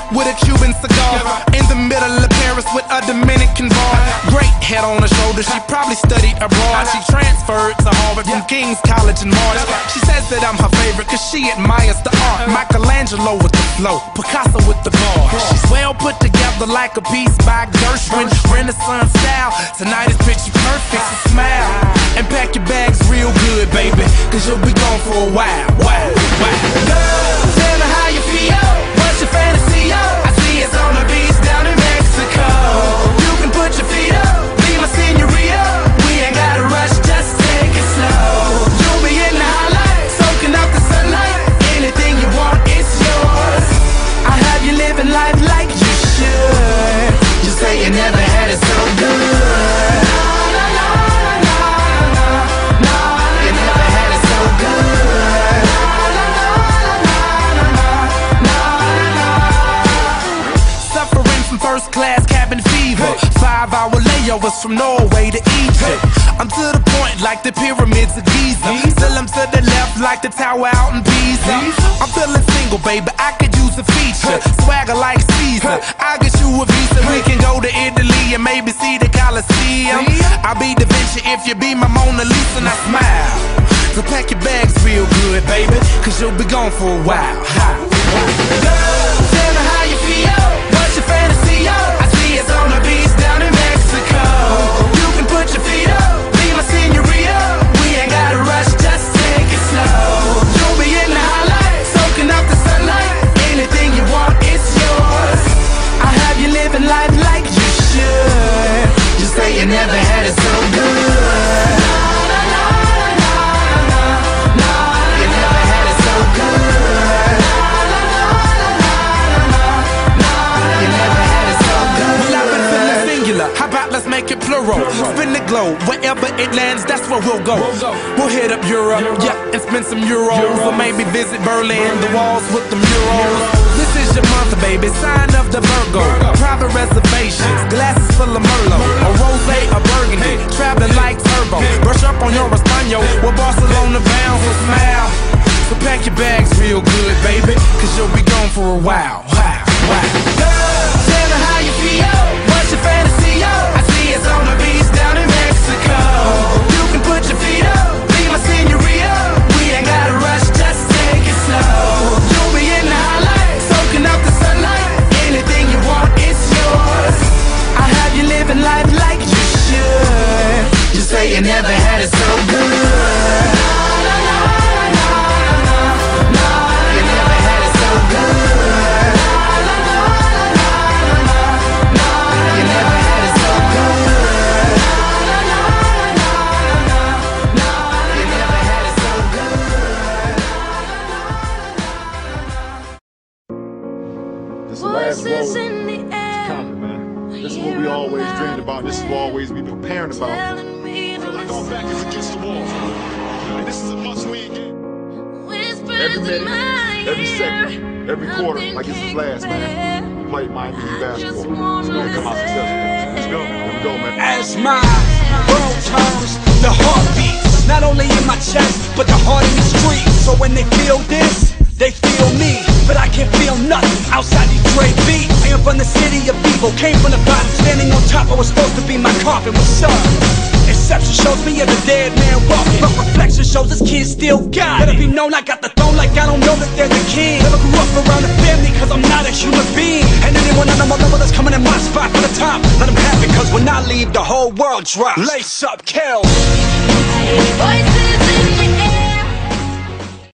with a Cuban cigar. In the middle of Paris with a Dominican bar. Great head on her shoulder, she probably studied abroad. She transferred to Harvard from King's College in March. She says that I'm her favorite cause she admires the art. Michelangelo with the flow, Picasso with the bar. She's well put together like a piece by Gershwin. Renaissance style, tonight is picture perfect, so smile and pack your bags real good, baby, cause you'll be gone for a while. Wow, wow. Girl, tell me how you feel. What's your fantasy, yo? I see it's on the beach down in Mexico. You can put your feet up, be my senorita. We ain't gotta rush, just take it slow. You'll be in the highlight, soaking up the sunlight. Anything you want, it's yours. I have you living life like you should. You say you never had it so good. First class cabin fever, 5-hour layovers from Norway to Egypt. I'm to the point like the pyramids of Giza. Still I'm to the left like the tower out in Pisa. I'm feeling single, baby, I could use a feature. Swagger like Caesar, I'll get you a visa. We can go to Italy and maybe see the Colosseum. I'll be Da Vinci if you be my Mona Lisa and I smile. So pack your bags real good, baby, cause you'll be gone for a while. Girl, tell me how you feel. What's your fantasy, yo? I see it's on the beach down in Mexico. You can put your feet up, be my senorita. We ain't gotta rush, just take it slow. You'll be in the highlight, soaking up the sunlight. Anything you want, it's yours. I have you living life like you should. You say you never had it so good. How about let's make it plural? Spin the globe, wherever it lands, that's where we'll go. We'll hit up Europe, yeah, and spend some euros. Or maybe visit Berlin, the walls with the murals. This is your month, baby, sign of the Virgo. Private reservations, glasses full of Merlot. A rosé, a burgundy, traveling like turbo. Brush up on your Espanol, we're Barcelona bound, so smile. So pack your bags real good, baby, cause you'll be gone for a while. Wow, wow. Girl, tell me how you feel. What's your fantasy, yo? I see it's on the beach down in Mexico. You can put your feet up, be my senorita. We ain't gotta rush, just take it slow. You'll be in the highlight, soaking up the sunlight. Anything you want, it's yours. I have you living life like you should. You say you never had it so good. You never had it so good. Voices in the air. Coming, man. This is what we always dreamed about. This is what we always be preparing about. Like our back is against the wall. And this is a must-win game. Every minute, every second, every quarter, like it's the last, man. We play Miami basketball. So we're gonna come out successful. Let's go. Here we go, man. As my world turns, the heart beats not only in my chest, but the heart in the street. So when they feel this, they feel me, but I can't feel nothing outside Detroit beat. I am from the city of evil, came from the bottom, standing on top. I was supposed to be my coffin. What's up? Exception shows me as a dead man walking, but reflection shows this kid still got it. Let it be known I got the throne like I don't know that they're the king. Never grew up around the family cause I'm not a human being. And anyone on my level that's coming in my spot for the top, let them have it cause when I leave the whole world drops. Lace up, kill. Voices in